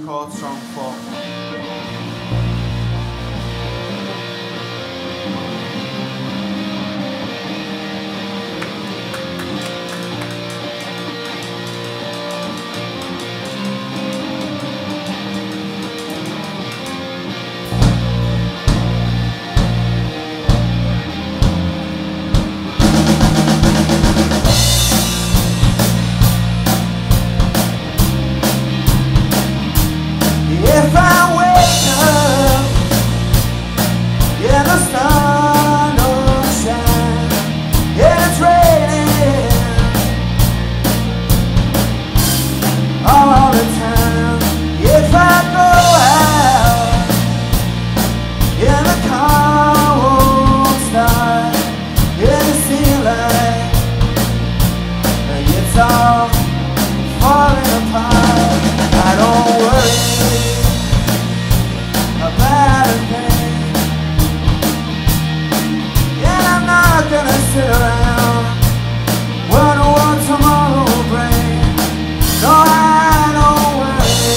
called Strong Fall. If I wake up, yeah, the sun don't shine, yeah, it's raining all the time. If I go out, yeah, the car won't start, yeah, it seems like it's all falling apart. I don't worry about a thing. Yeah, I'm not gonna sit around wonder what tomorrow will bring. No, I don't worry.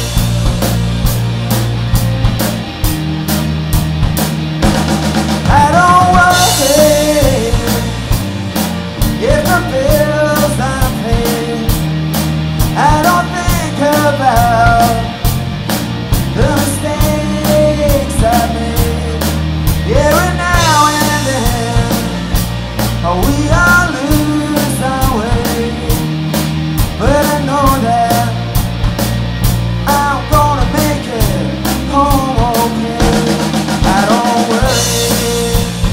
I don't worry if the bills I pay. I don't think about the mistakes I made. Every now and then we all lose our way, but I know that I'm gonna make it home okay. I don't worry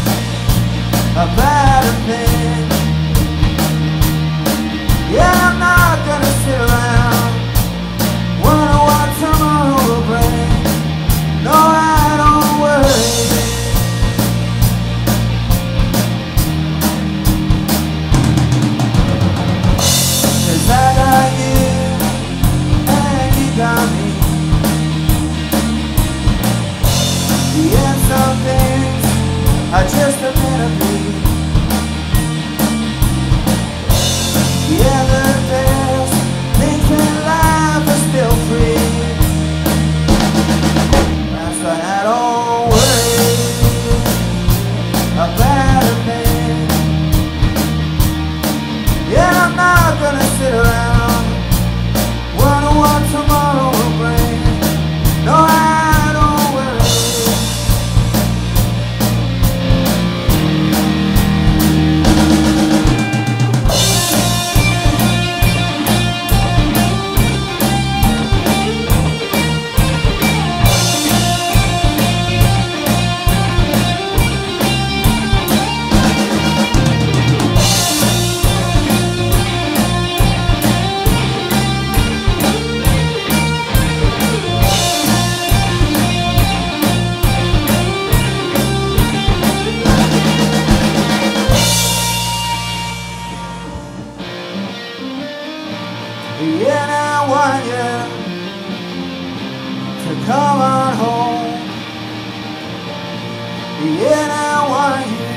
about a thing. Yeah, I'm not gonna sit around wonder what tomorrow will bring. No, I don't worry. 'Cause I got you and you got me. Yeah, some things are just a meant to be. Yeah, the best things in life are still free. That's why I don't worry about a thing. Yeah, I'm not gonna sit around wonder what tomorrow will bring. No, I don't worry. Yeah, I want you to come on home. Yeah, I want you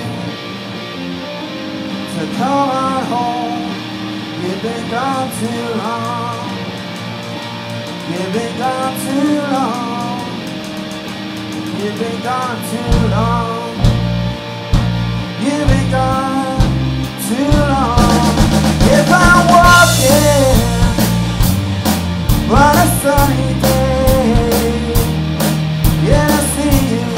to come on home. You've been gone too long. You've been gone too long. You've been gone too long. You've been gone too long. If I'm walking on a sunny day, yeah, I see you.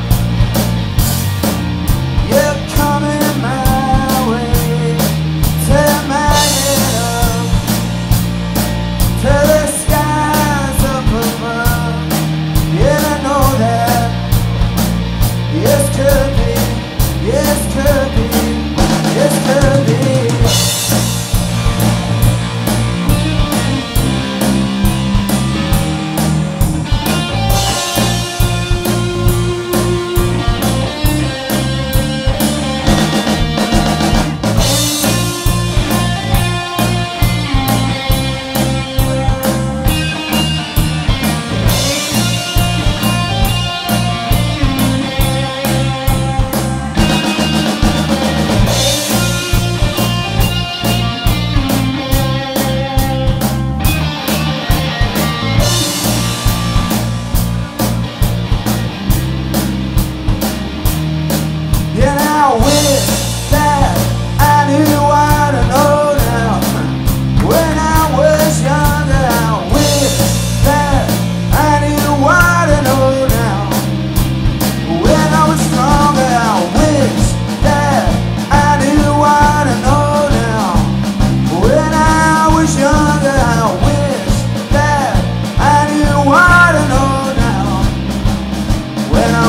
You're coming my way. Turn my head up to the skies up above. Yeah, I know that. Yes, could be. Yes, could be. Yes, could be.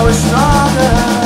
we're stronger.